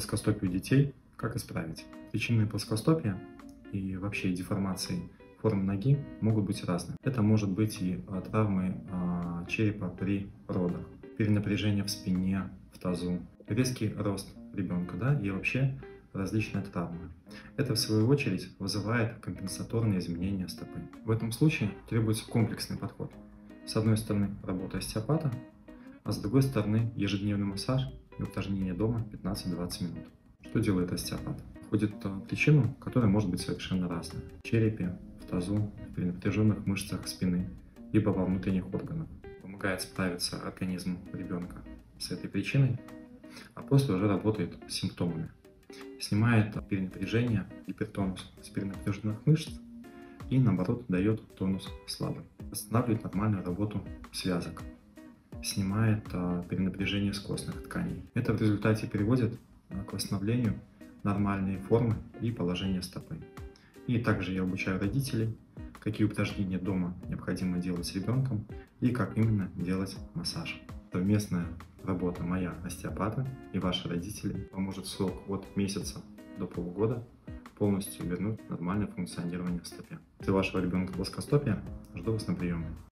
плоскостопие у детей, как исправить. Причины плоскостопия и вообще деформации формы ноги могут быть разные. Это может быть и травмы черепа при родах, перенапряжение в спине, в тазу, резкий рост ребенка, да, и вообще различные травмы. Это, в свою очередь, вызывает компенсаторные изменения стопы. В этом случае требуется комплексный подход. С одной стороны, работа остеопата, а с другой стороны, ежедневный массаж и упражнения дома 15-20 минут. Что делает остеопат? Находит причину, которая может быть совершенно разная. В черепе, в тазу, в перенапряженных мышцах спины, либо во внутренних органах. Помогает справиться организму ребенка с этой причиной, а после уже работает с симптомами. Снимает перенапряжение, гипертонус с перенапряженных мышц и, наоборот, дает тонус слабый. Восстанавливает нормальную работу связок. Снимает перенапряжение с костных тканей. Это в результате приводит к восстановлению нормальной формы и положения стопы. И также я обучаю родителей, какие упражнения дома необходимо делать с ребенком и как именно делать массаж. Совместная работа моя остеопата и ваши родители поможет в срок от месяца до полугода полностью вернуть нормальное функционирование в стопе. Если у вашего ребенка плоскостопие, жду вас на приеме.